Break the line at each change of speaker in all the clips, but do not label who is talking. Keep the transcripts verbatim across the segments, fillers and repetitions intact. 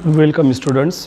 Welcome students.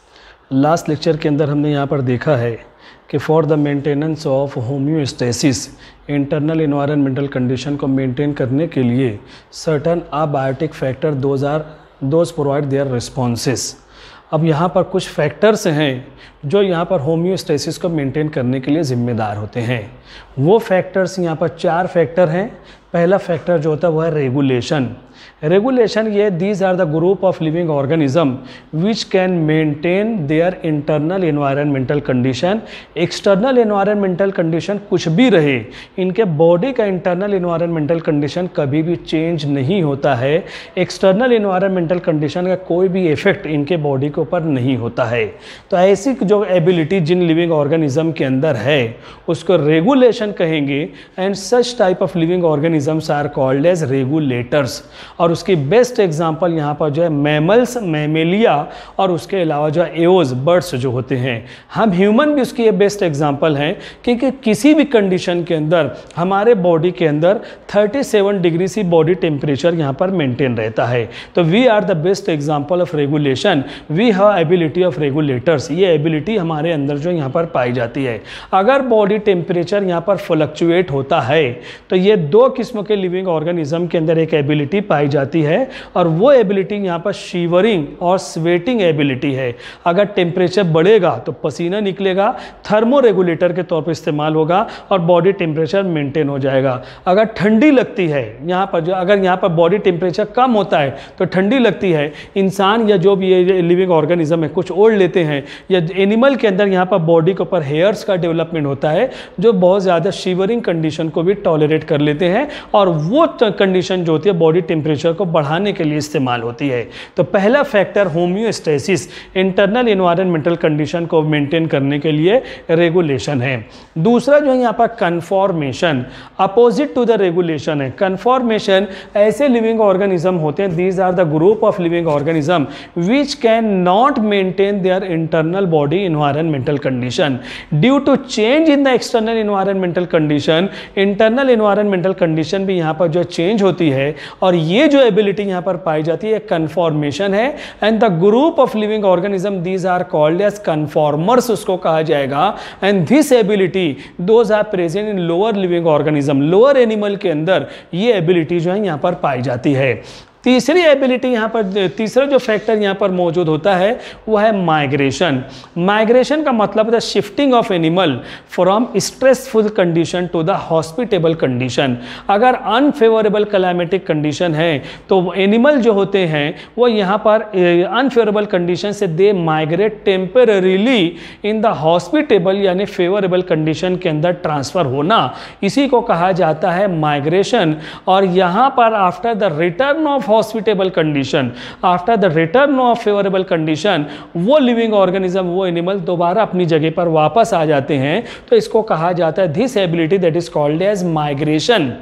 Last lecture के अंदर हमने यहाँ पर देखा है कि for the maintenance of homeostasis internal environmental condition को मेंटेन करने के लिए certain abiotic factor those are those provide their responses. अब यहाँ पर कुछ फैक्टर्स हैं जो यहाँ पर होम्योस्टेसिस को मेंटेन करने के लिए ज़िम्मेदार होते हैं। वो फैक्टर्स यहाँ पर चार फैक्टर हैं। पहला फैक्टर जो होता है वो है रेगुलेशन। रेगुलेशन ये these are the group of living organism which can maintain their internal environmental condition. External environmental condition कुछ भी रहे, इनके बॉडी का इंटरनल एनवायरनमेंटल कंडीशन कभी भी चेंज नहीं होता है। एक्सटर्नल एनवायरनमेंटल कंडीशन का कोई भी इफेक्ट इनके बॉडी के ऊपर नहीं होता है। तो ऐसी जो एबिलिटी जिन लिविंग ऑर्गेनिज्म के अंदर है उसको रेगुलेशन कहेंगे। And such type of living organisms are called as regulators. और उसकी बेस्ट एग्जांपल यहाँ पर जो है मैमल्स, मैमेलिया और उसके अलावा जो है एओज, बर्ड्स जो होते हैं। हम ह्यूमन भी उसकी ये बेस्ट एग्जांपल हैं क्योंकि किसी भी कंडीशन के अंदर हमारे बॉडी के अंदर सैंतीस डिग्री सी बॉडी टेम्परेचर यहाँ पर मेंटेन रहता है। तो we are the best example of regulation. We have ability of regulators. ये एबिलिटी हमारे अंदर जो यहाँ पर पाई जाती है। अगर बॉडी टेम्परेचर यहाँ पर फ्लक्चुएट होता है तो ये दो किस्मों के लिविंग ऑर्गेनिज्म के अंदर एक एबिलिटी पाई जाती है और वो एबिलिटी यहाँ पर शीवरिंग और स्वेटिंग एबिलिटी है। अगर टेम्परेचर बढ़ेगा तो पसीना निकलेगा, थर्मो रेगुलेटर के तौर पर इस्तेमाल होगा और बॉडी टेम्परेचर मेंटेन हो जाएगा। अगर ठंडी लगती है यहाँ पर जो अगर यहाँ पर बॉडी टेम्परेचर कम होता है तो ठंडी लगती है, इंसान या जो भी ये लिविंग ऑर्गेनिज्म है कुछ ओढ़ लेते हैं, या एनिमल के अंदर यहाँ पर बॉडी के ऊपर हेयर्स का डेवलपमेंट होता है जो बहुत ज़्यादा शीवरिंग कंडीशन को भी टॉलरेट कर लेते हैं और वो कंडीशन जो होती है बॉडी टेम्परेचर को बढ़ाने के लिए इस्तेमाल होती है। तो पहला factor homeostasis, internal environmental condition को मेंटेन करने के लिए रेगुलेशन है। दूसरा जो है यहाँ पर conformation, opposite to the regulation है। कन्फॉर्मेशन ऐसे लिविंग ऑर्गेनिज्म होते हैं, these are the group of living organism which can not maintain their internal body environmental condition due to change in the external environmental condition. Internal environmental condition भी यहाँ पर जो change होती है और ये जो एबिलिटी यहाँ पर पाई जाती है कन्फॉर्मेशन है। And the group of living organism these are called as conformers उसको कहा जाएगा। And this ability those are present in lower living organism. Lower animal के अंदर ये एबिलिटी जो है यहाँ पर पाई जाती है। तीसरी एबिलिटी यहाँ पर, तीसरा जो फैक्टर यहाँ पर मौजूद होता है वो है माइग्रेशन। माइग्रेशन का मतलब है shifting of animal from stressful condition to the hospitable condition. अगर अनफेवरेबल क्लाइमेटिक कंडीशन है तो एनिमल जो होते हैं वो यहाँ पर अनफेवरेबल कंडीशन से they migrate temporarily in the hospitable यानी फेवरेबल कंडीशन के अंदर ट्रांसफर होना, इसी को कहा जाता है माइग्रेशन। और यहाँ पर after the return of hospitable condition, after the return of favourable condition, वो लिविंग ऑर्गेनिज्म, वो एनिमल दोबारा अपनी जगह पर वापस आ जाते हैं। तो इसको कहा जाता है this ability that is called as migration.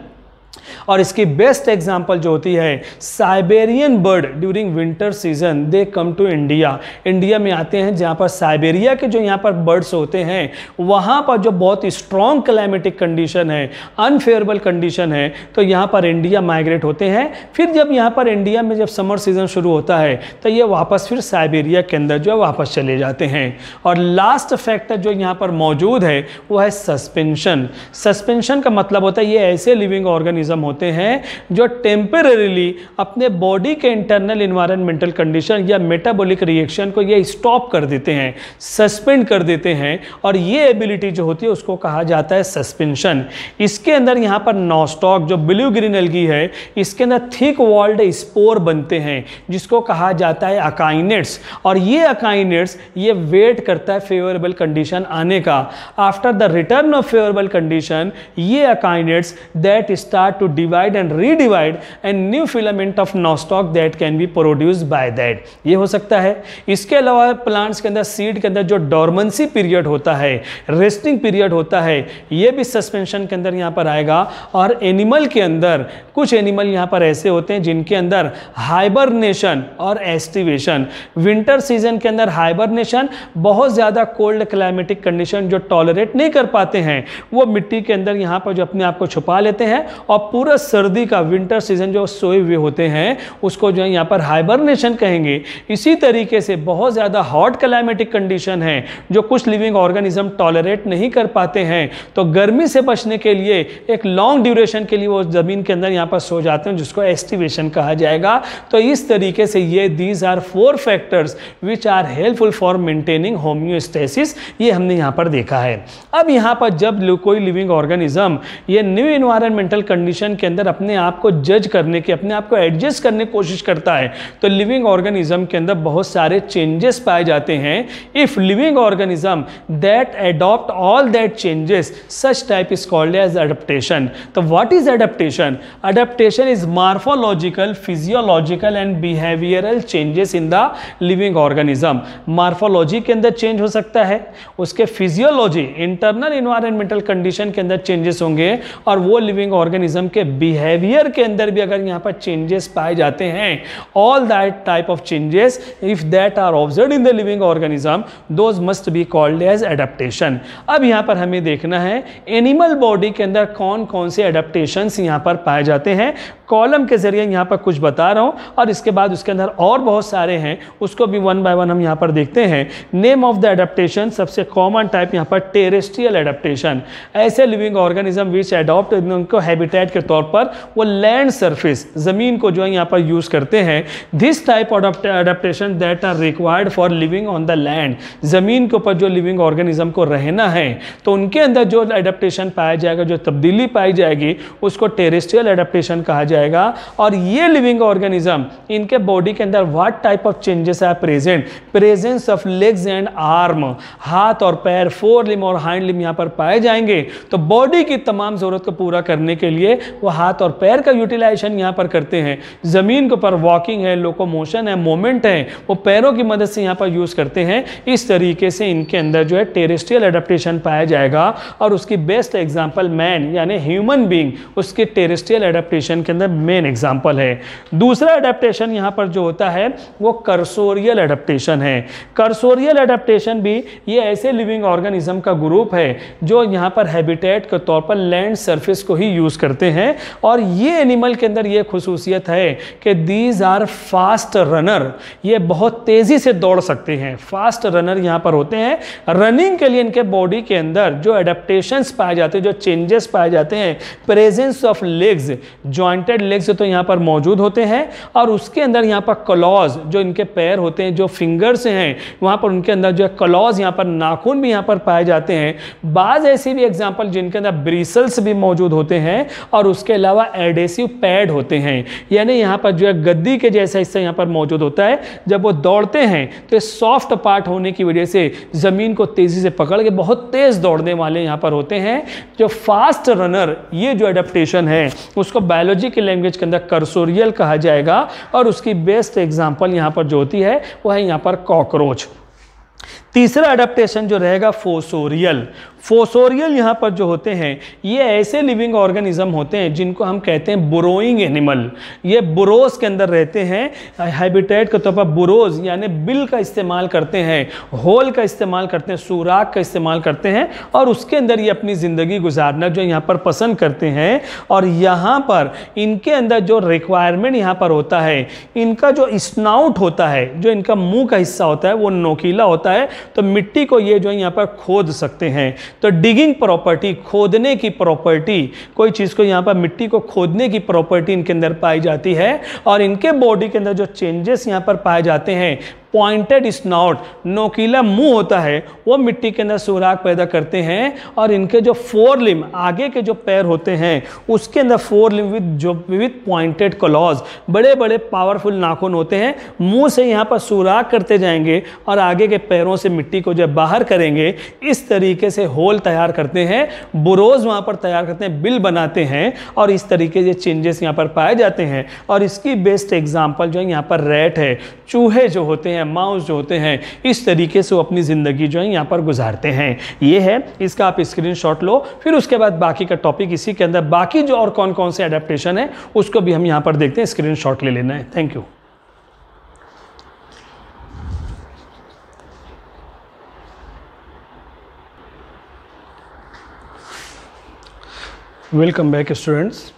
और इसकी बेस्ट एग्जांपल जो होती है Siberian bird during winter season they come to India. India में आते हैं जहाँ पर साइबेरिया के जो यहाँ पर बर्ड्स होते हैं वहाँ पर जो बहुत स्ट्रॉन्ग क्लाइमेटिक कंडीशन है, अनफेवरेबल कंडीशन है, तो यहाँ पर इंडिया माइग्रेट होते हैं। फिर जब यहाँ पर इंडिया में जब समर सीजन शुरू होता है तो ये वापस फिर साइबेरिया के अंदर जो है वापस चले जाते हैं। और लास्ट फैक्टर जो यहाँ पर मौजूद है वो है सस्पेंशन। सस्पेंशन का मतलब होता है ये ऐसे लिविंग ऑर्गेनिज्म होते हैं जो टेम्पररीली अपने बॉडी के इंटरनल एनवायरनमेंटल कंडीशन या मेटाबॉलिक रिएक्शन को ये स्टॉप कर देते हैं, सस्पेंड कर देते हैं। और ये एबिलिटी जो होती है उसको कहा जाता है सस्पेंशन। इसके अंदर यहाँ पर नॉस्टॉक जो ब्लू ग्रीन एल्गी है इसके अंदर थिक वॉल्ड स्पोर बनते हैं जिसको कहा जाता है अकाइनेट्स। और ये अकाइनेट्स ये वेट करता है फेवरेबल कंडीशन आने का। After the return of favourable condition ये akinetes that start to divide and redivide and new filament of nostoc that can be produced by that। ये हो सकता है। इसके अलावा प्लांट्स के अंदर सीड के अंदर जो डॉर्मेंसी पीरियड होता है, रेस्टिंग पीरियड होता है, ये भी सस्पेंशन के अंदर यहाँ पर आएगा। और एनिमल के अंदर कुछ एनिमल यहाँ पर ऐसे होते हैं जिनके अंदर हाइबरनेशन और एस्टिवेशन, विंटर सीजन के अंदर हाइबरनेशन, बहुत ज़्यादा कोल्ड क्लाइमेटिक कंडीशन जो टॉलरेट नहीं कर पाते हैं वो मिट्टी के अंदर यहाँ पर जो अपने आप को छुपा लेते हैं और और पूरा सर्दी का विंटर सीजन जो सोए हुए होते हैं उसको जो है यहाँ पर हाइबरनेशन कहेंगे। इसी तरीके से बहुत ज़्यादा हॉट क्लाइमेटिक कंडीशन है जो कुछ लिविंग ऑर्गेनिज्म टॉलरेट नहीं कर पाते हैं, तो गर्मी से बचने के लिए एक लॉन्ग ड्यूरेशन के लिए वो ज़मीन के अंदर यहाँ पर सो जाते हैं, जिसको एस्टिवेशन कहा जाएगा। तो इस तरीके से ये these are four factors which are helpful for maintaining homeostasis, ये हमने यहाँ पर देखा है। अब यहाँ पर जब कोई लिविंग ऑर्गेनिज्म ये न्यू इन्वायरमेंटल कंडीशन के अंदर अपने आप को जज करने की, अपने आप को एडजस्ट करने की कोशिश करता है, तो लिविंग ऑर्गेनिज्म के अंदर बहुत सारे चेंजेस पाए जाते हैं। If living organism that adopt all that changes, such type is called as adaptation. तो what is adaptation? Adaptation is morphological, physiological and behavioural changes in the living organism. Morphology के अंदर चेंज हो सकता है, उसके फिजियोलॉजी इंटरनल इन्वायरमेंटल कंडीशन के अंदर changes होंगे, और वो लिविंग ऑर्गेनिज्म के बिहेवियर के अंदर भी अगर यहाँ पर चेंजेस पाए जाते हैं, all that type of changes if that are observed in the living organism, those must be called as adaptation. अब यहाँ पर हमें देखना है एनिमल बॉडी के अंदर कौन कौन से एडेप्टेशंस यहाँ पर पाए जाते हैं। कॉलम के जरिए यहाँ पर कुछ बता रहा हूँ, और इसके बाद उसके अंदर और बहुत सारे हैं, उसको भी वन बाय वन हम यहाँ पर देखते हैं। नेम ऑफ द एडेप्टेशन, सबसे कॉमन टाइप यहाँ पर टेरेस्ट्रियल एडेप्टेशन, ऐसे लिविंग ऑर्गेनिज्म विच एडॉप्ट, उनको हैबिटेट के तौर पर वो लैंड सरफेस, जमीन को जो है यहाँ पर यूज करते हैं। This type of adaptation that are required for living on the land, जमीन के ऊपर जो लिविंग ऑर्गेनिज्म को रहना है, तो उनके अंदर जो एडेप्टेशन पाया जाएगा, जो तब्दीली पाई जाएगी, उसको टेरेस्ट्रियल एडेप्टेशन कहा जाएगा। और ये लिविंग ऑर्गेनिज्म, इनके बॉडी के अंदर what type of changes are present? Presence of legs and arm, हाथ और पैर, फोर लिम और हाइंड लिम यहाँ पर पाए जाएंगे। तो बॉडी की तमाम जरूरत को पूरा करने के लिए वो हाथ और पैर का यूटिलाइजेशन यहाँ पर करते हैं। जमीन के ऊपर वॉकिंग है, लोकोमोशन है, मोमेंट है, वो पैरों की मदद से यहाँ पर यूज करते हैं। इस तरीके से इनके अंदर जो है टेरेस्ट्रियल एडेप्टेशन पाया जाएगा, और उसकी बेस्ट एग्जांपल मैन यानी ह्यूमन बीइंग, उसके टेरेस्ट्रियल एडेप्टेशन के अंदर मेन एग्जांपल है। दूसरा एडेप्टेशन यहाँ पर जो होता है वो कर्सोरियल एडेप्टेशन है। कर्सोरियल एडेप्टेशन भी ये ऐसे लिविंग ऑर्गेनिज्म का ग्रुप है जो यहाँ पर हैबिटेट के तौर पर लैंड सरफेस को ही यूज करते हैं, और ये एनिमल के अंदर ये खुसूसियत है कि दीज आर फास्ट रनर, ये बहुत तेजी से दौड़ सकते हैं, फास्ट रनर यहाँ पर होते हैं। रनिंग के लिए इनके बॉडी के अंदर जो एडेप्टेशंस पाए जाते हैं, जो चेंजेस पाए जाते हैं, presence of legs, jointed legs तो यहाँ पर मौजूद होते हैं, और उसके अंदर यहाँ पर क्लॉज, जो इनके पैर होते हैं, जो फिंगर्स हैं, वहाँ पर उनके अंदर जो है क्लॉज, यहाँ पर नाखून भी यहाँ पर पाए जाते हैं। बाज ऐसी भी एग्जांपल जिनके अंदर ब्रिसल्स भी मौजूद होते हैं, और उसके अलावा एडेसिव पैड होते हैं, यानी यहाँ पर जो है गद्दी के जैसा हिस्सा यहाँ पर मौजूद होता है। जब वो दौड़ते हैं तो सॉफ्ट पार्ट होने की वजह से जमीन को तेजी से पकड़ के बहुत तेज दौड़ने वाले यहाँ पर होते हैं। जो फास्ट रनर, ये जो एडेप्टेशन है उसको बायोलॉजी की लैंग्वेज के अंदर कर्सोरियल कहा जाएगा, और उसकी बेस्ट एग्जांपल यहाँ पर जो होती है वो है यहाँ पर कॉकरोच। तीसरा एडेप्टेशन जो रहेगा फोसोरियल। फोसोरियल यहाँ पर जो होते हैं ये ऐसे लिविंग ऑर्गेनिज्म होते हैं जिनको हम कहते हैं बुरोइंग एनिमल। ये बुरोज के अंदर रहते हैं, हैबिटेट के तौर पर बुरोज यानी बिल का इस्तेमाल करते हैं, होल का इस्तेमाल करते हैं, सुराख का इस्तेमाल करते हैं, और उसके अंदर ये अपनी ज़िंदगी गुजारना जो यहाँ पर पसंद करते हैं। और यहाँ पर इनके अंदर जो रिक्वायरमेंट यहाँ पर होता है, इनका जो स्नाउट होता है, जो इनका मुंह का हिस्सा होता है वो नोकीला होता है, तो मिट्टी को ये जो है यहाँ पर खोद सकते हैं। तो डिगिंग प्रॉपर्टी, खोदने की प्रॉपर्टी, कोई चीज़ को यहाँ पर मिट्टी को खोदने की प्रॉपर्टी इनके अंदर पाई जाती है। और इनके बॉडी के अंदर जो चेंजेस यहाँ पर पाए जाते हैं, पॉइंटेड स्नॉट, नोकीला मुंह होता है, वो मिट्टी के अंदर सुराख पैदा करते हैं। और इनके जो फोर लिम, आगे के जो पैर होते हैं, उसके अंदर फोर लिम विद जो विद पॉइंटेड क्लॉज, बड़े बड़े पावरफुल नाखून होते हैं। मुंह से यहाँ पर सुराख करते जाएंगे और आगे के पैरों से मिट्टी को जब बाहर करेंगे, इस तरीके से होल तैयार करते हैं, बुरोज वहाँ पर तैयार करते हैं, बिल बनाते हैं, और इस तरीके से चेंजेस यहाँ पर पाए जाते हैं। और इसकी बेस्ट एग्जाम्पल जो है यहाँ पर रैट है, चूहे जो होते हैं, माउस जो होते हैं, इस तरीके से वो अपनी ज़िंदगी जो है यहाँ पर गुजारते हैं। ये है, इसका आप स्क्रीनशॉट लो, फिर उसके बाद बाकी का टॉपिक इसी के अंदर, बाकी जो और कौन कौन से एडेप्टेशन है उसको भी हम यहाँ पर देखते हैं, स्क्रीनशॉट ले लेना है। Thank you. Welcome back students.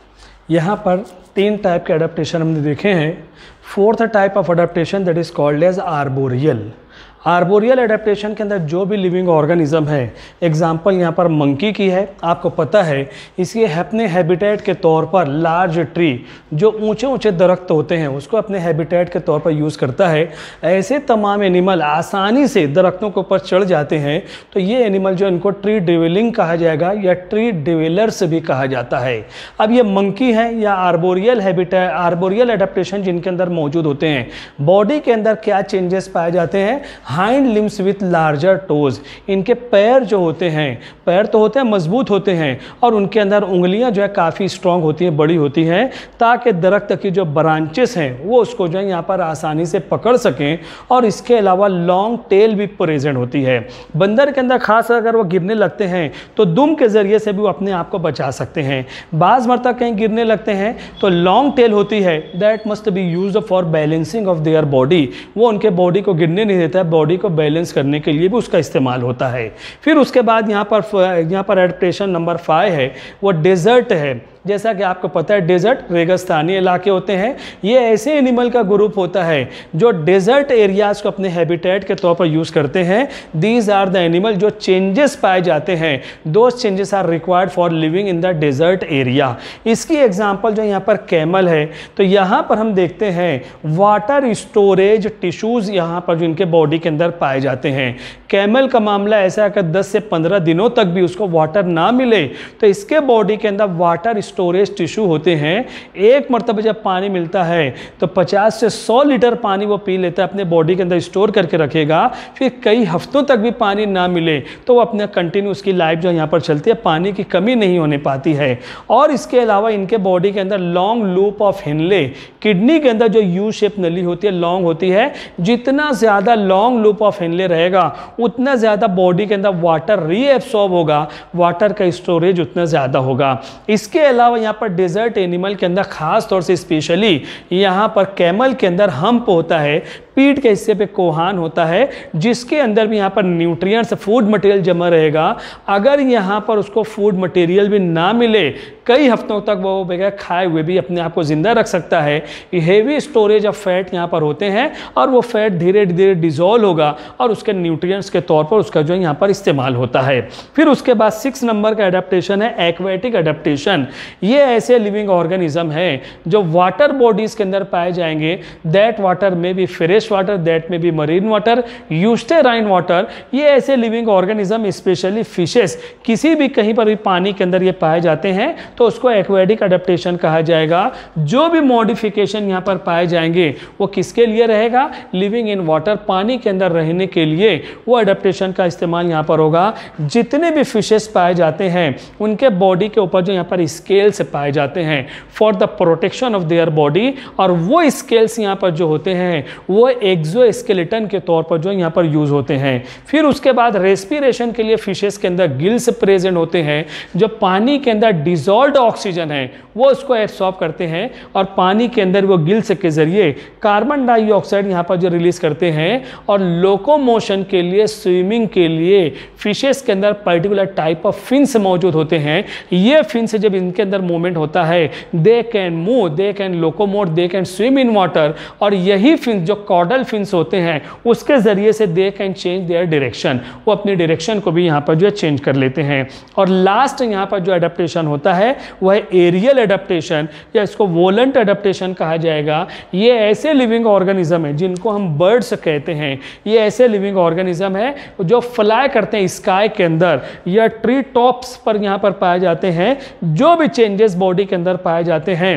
यहाँ पर तीन टाइप के अडेप्टेशन हमने देखे हैं। Fourth type of adaptation that is called as arboreal. Arboreal adaptation के अंदर जो भी लिविंग ऑर्गेनिज्म है, एग्जाम्पल यहाँ पर मंकी की है, आपको पता है इसके अपने हैबिटेट के तौर पर लार्ज ट्री, जो ऊंचे ऊंचे दरख्त होते हैं उसको अपने हैबिटेट के तौर पर यूज़ करता है। ऐसे तमाम एनिमल आसानी से दरख्तों के ऊपर चढ़ जाते हैं, तो ये एनिमल जो इनको ट्री डिवेलिंग कहा जाएगा या ट्री डिवेलर्स भी कहा जाता है। अब ये मंकी है या आर्बोरियल हैबिटेट आर्बोरियल एडेप्टेशन जिनके अंदर मौजूद होते हैं, बॉडी के अंदर क्या चेंजेस पाए जाते हैं? Hind limbs with larger toes, इनके पैर जो होते हैं, पैर तो होते हैं मजबूत होते हैं और उनके अंदर उंगलियां जो है काफ़ी स्ट्रांग होती हैं, बड़ी होती हैं, ताकि दरख्त की जो ब्रांचेस हैं वो उसको जो है यहाँ पर आसानी से पकड़ सकें। और इसके अलावा लॉन्ग टेल भी प्रेजेंट होती है। बंदर के अंदर खास अगर वो गिरने लगते हैं तो दुम के ज़रिए से भी वो अपने आप को बचा सकते हैं। बाज़ मरतबा कहीं गिरने लगते हैं तो लॉन्ग टेल होती है, that must be used for balancing of their body, वो उनके बॉडी को गिरने नहीं देता है, बॉडी को बैलेंस करने के लिए भी उसका इस्तेमाल होता है। फिर उसके बाद यहाँ पर यहाँ पर एडेप्टेशन नंबर फाइव है, वो डेजर्ट है। जैसा कि आपको पता है डेजर्ट रेगिस्तानी इलाके होते हैं, ये ऐसे एनिमल का ग्रुप होता है जो डेजर्ट एरियाज को अपने हैबिटेट के तौर पर यूज़ करते हैं। दीज आर द एनिमल जो चेंजेस पाए जाते हैं, those changes are required for living in the desert area. इसकी एग्जांपल जो यहाँ पर कैमल है, तो यहाँ पर हम देखते हैं वाटर स्टोरेज टिश्यूज़ यहाँ पर जो इनके बॉडी के अंदर पाए जाते हैं। कैमल का मामला ऐसा है कि दस से पंद्रह दिनों तक भी उसको वाटर ना मिले तो इसके बॉडी के अंदर वाटर स्टोरेज टिश्यू होते हैं। एक मरतबा जब पानी मिलता है तो पचास से सौ लीटर पानी वो पी लेता है, अपने बॉडी के अंदर स्टोर करके रखेगा। फिर कई हफ्तों तक भी पानी ना मिले तो वो अपने कंटिन्यू उसकी लाइफ जो यहाँ पर चलती है, पानी की कमी नहीं होने पाती है। और इसके अलावा इनके बॉडी के अंदर long loop of Henle, kidney के अंदर जो यू शेप नली होती है, लॉन्ग होती है। जितना ज़्यादा लॉन्ग लूप ऑफ हिनले रहेगा उतना ज़्यादा बॉडी के अंदर वाटर रीएब्सॉर्ब होगा, वाटर का स्टोरेज उतना ज़्यादा होगा। इसके अलावा यहाँ पर डेजर्ट एनिमल के अंदर खास तौर से स्पेशली यहाँ पर कैमल के अंदर हम्प होता है, पीठ के हिस्से पे कोहान होता है, जिसके अंदर भी यहाँ पर न्यूट्रिएंट्स फूड मटेरियल जमा रहेगा। अगर यहाँ पर उसको फूड मटेरियल भी ना मिले, कई हफ्तों तक वो बगैर खाए हुए भी अपने आप को जिंदा रख सकता है। हेवी स्टोरेज ऑफ फैट यहाँ पर होते हैं और वो फैट धीरे धीरे डिजोल्व होगा और उसके न्यूट्रिएंट्स के तौर पर उसका जो यहाँ पर इस्तेमाल होता है। फिर उसके बाद सिक्स नंबर का एडेप्टेशन है एक्वेटिक एडेप्टेशन। ये ऐसे लिविंग ऑर्गेनिज्म हैं जो वाटर बॉडीज के अंदर पाए जाएंगे। दैट वाटर में भी फ्रेश वाटर, दैट में भी मरीन वाटर, यूस्टेराइन वाटर। ये ऐसे लिविंग ऑर्गेनिज्म स्पेशली फिशेस किसी भी कहीं पर भी पानी के अंदर ये पाए जाते हैं तो उसको एक्वेटिक एडेप्टेशन कहा जाएगा। जो भी मॉडिफिकेशन यहाँ पर पाए जाएंगे वो किसके लिए रहेगा? लिविंग इन वाटर, पानी के अंदर रहने के लिए वो एडेप्टेशन का इस्तेमाल यहाँ पर होगा। जितने भी फिशेस पाए जाते हैं उनके बॉडी के ऊपर जो यहाँ पर स्केल्स पाए जाते हैं for the protection of their body, और वो स्केल्स यहाँ पर जो होते हैं वो एक्सोस्केलेटन के तौर पर जो यहाँ पर यूज होते हैं। फिर उसके बाद रेस्पिरेशन के लिए फिशेस के अंदर गिल्स प्रेजेंट होते हैं, जो पानी के अंदर डिजॉल्व्ड ऑक्सीजन है वो उसको एब्सॉर्ब करते हैं और पानी के अंदर वो गिल्स के जरिए कार्बन डाइऑक्साइड यहाँ पर जो रिलीज करते हैं। और लोकोमोशन के लिए, स्विमिंग के लिए फिशेस के अंदर पर्टिकुलर टाइप ऑफ फिन्स मौजूद होते हैं। ये फिन्स जब इनके अंदर मूवमेंट होता है, they can move, they can locomote, they can swim in water. और यही फिन्स जो कॉर्डल फिन्स होते हैं उसके जरिए से they can change their direction, वो अपनी डायरेक्शन को भी यहाँ पर जो है चेंज कर लेते हैं। और लास्ट यहाँ पर जो एडेप्टेशन होता है वह है एरियल एडेप्टेशन, या इसको वोलेंट एडेप्टेशन कहा जाएगा। ये ऐसे लिविंग ऑर्गेनिज्म है जिनको हम बर्ड्स कहते हैं। ये ऐसे लिविंग ऑर्गेनिज्म है जो फ्लाई करते हैं स्काई के अंदर या ट्री टॉप्स पर यहाँ पर पाए जाते हैं। जो भी चेंजेस बॉडी के अंदर पाए जाते हैं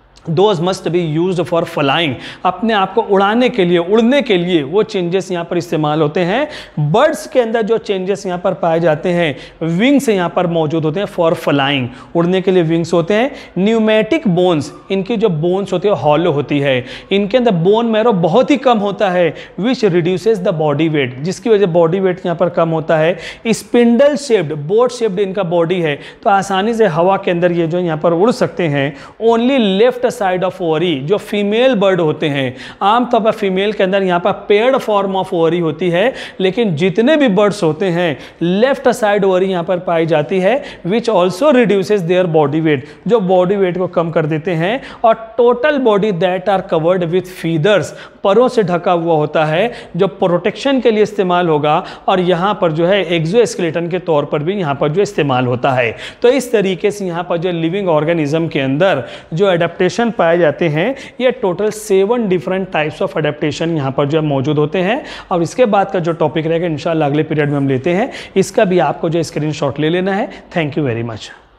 those must be used for flying, अपने आप को उड़ाने के लिए, उड़ने के लिए वो चेंजेस यहाँ पर इस्तेमाल होते हैं। बर्ड्स के अंदर जो चेंजेस यहाँ पर पाए जाते हैं विंग्स यहाँ पर मौजूद होते हैं फॉर फ्लाइंग, उड़ने के लिए विंग्स होते हैं। न्यूमेटिक बोन्स, इनकी जो बोन्स होती है हॉलो होती है, इनके अंदर बोन मैरो बहुत ही कम होता है which reduces the body weight, जिसकी वजह बॉडी वेट यहाँ पर कम होता है। स्पिंडल शेप्ड, बोट शेप्ड इनका बॉडी है तो आसानी से हवा के अंदर ये जो यहाँ पर उड़ सकते हैं। Only left side of ovary, जो फीमेल बर्ड होते हैं, आमतौर पर फीमेल के अंदर यहाँ पर पेयर्ड फॉर्म ऑफ ओवरी होती है, लेकिन जितने भी बर्ड्स होते हैं लेफ्ट साइड ओवरी यहाँ पर पाई जाती है, which also reduces their body weight, जो बॉडी वेट को कम कर देते हैं, और total body that are covered with feathers, परों से ढका हुआ होता है, जो प्रोटेक्शन के लिए इस्तेमाल होगा, और यहाँ पर जो है एक्सोस्केलेटन के तौर पर भी यहाँ पर जो इस्तेमाल होता है। तो इस तरीके से यहाँ पर जो लिविंग ऑर्गेनिज्म के अंदर जो एडेप्टेशन पाए जाते हैं, ये total seven different types of adaptation यहाँ पर जो मौजूद होते हैं। और इसके बाद का जो टॉपिक रहेगा इंशाल्लाह अगले पीरियड में हम लेते हैं, इसका भी आपको जो स्क्रीनशॉट ले लेना है। Thank you very much.